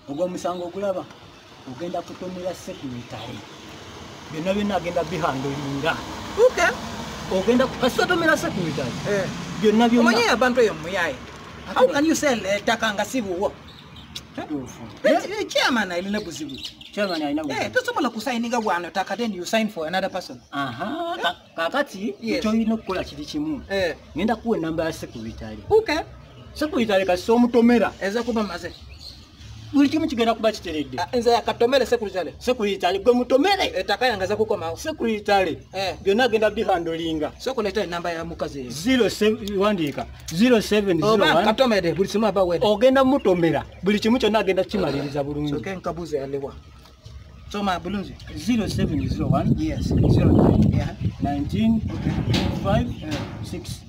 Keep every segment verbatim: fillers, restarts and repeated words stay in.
ogwa musango okulaba ogenda kutomera secretary byonna byonna agenda bihandolinga. Okay. Ogenda kutomera secretary Eh. byonna byonna Omanyi abantu eyo muyaye. How can you sell ettaka nga sibuwo? Eh, chairman alina buzibu. chairman alina buzibu. Eh, tosobola kusayininga bwano taka then you sign for another person. Aha, ka- kakati Yes. ekyo olina okukola kiri kimu. Eh. Ngenda kuwa enamba ya secretary. Okay. Secretary kasi omutomera. Eza kuba maze. Buli kimu kigenda kuba kiteredde. Ah, Nze yakatomere secretary. Secretary gwe mutomere. Ettaka yange eza kukomawo. Secretary Eh. byonna agenda bihandolinga. So kuleta namba ya mukazi eyo. zero seven wandika zero seven zero Oba one katomere buli simu aba wede. ogenda mutomera buli kimu kyonna agenda kimaliriza bulungi. So ken kabuze yalewa. So ma bulungi. zero seven zero one Yes. zero nine Yeah. nineteen five six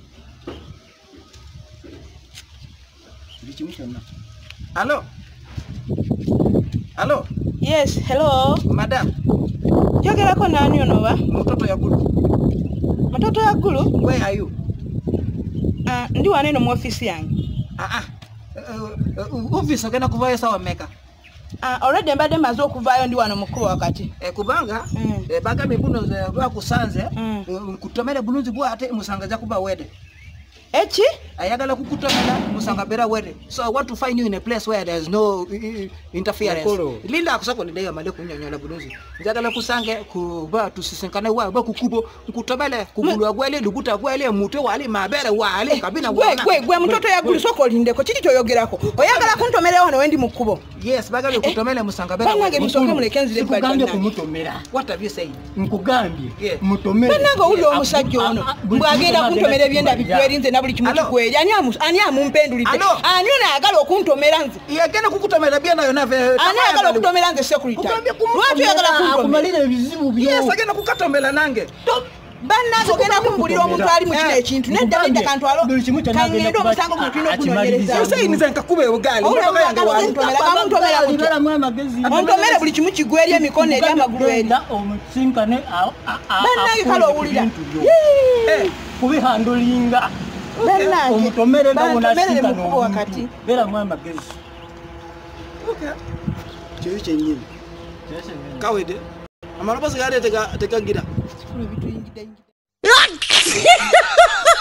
buli kimu kyonna. Hello. Hello. Yes, hello. Madam, Jogerako nani onoba? mtoto ya gulu. Matoto ya gulu? Where are you? Ah, ndi waneno mu office yange. Ah ah. Uh, uh, office ogenda kuvayo sawa meka. Ah, already mbadde maze okuvaayo ndi wano mukulu wakati. E kubanga Mm. e baga mibuno ze lwa kusanze Mm. uh, kutomere bulunzi bwa ate musanga za kuba wede. Echi? Ayagala kukutomera musanga bera wede. So I want to find you in a place where there is no uh, uh, interference. Mukulu. Linda akusako ni deyo male kunyonyola bulunzi. Njagala kusange kuba tusisinkane wa ba kukubo kutomele kugulwa gwele lukuta gwele muto wali mabere wali kabina Gwe gwe gwe mtoto ya gulu soko lindeko kiki kyoyogerako. Oyagala kuntomerera wano wendi mukubo. Yes, baga kutomele musanga bera Bannange wede. musoke mulekenzire kwa Sikugambye bannange. kumutomera. What have you said? Nkugambye Yeah. mutomere. Bannange uli omusajja ono. Mbwagenda kuntomera ebyenda bikwerinze na buli kimu Hello. kikweri. Ani amu ani amumpendulite. Hello. Ani onayagala okuntomera nze. Yagenda kukutomera byana yona ve. Ani ayagala okutomera nze secretary. Kugambye kumutomera. Lwaki oyagala kuntomera? akumalira ebizibu byo. Yes, agenda kukatomera nange. Bannange ogenda kumbulira omuntu ali mu kino ekintu nedda bidda kantu alo Buli kimu kyonna agenda kangenda kuba omusango guno tulina akimaliriza. okunoonyereza. Sayiniza nkakube ugali. Owulira Motoka yange oyagala wali. okuntomera kamuntomera kutya. Liberamu amagezi. Ontomere buli kimu kigwe eri emikono eri amagulu eri. Genda omusinkane a- a- a- Bannange kale owulira. ebintu byo. Eh, kubihandolinga. Bannange Omutomere nga bantomerere wonasinkana mukubo wakati. beramu amagezi. okay. Kyo kyennyini. Kawede. Amalobozi gale tega tegagira. Ebintu yingidde yingidde.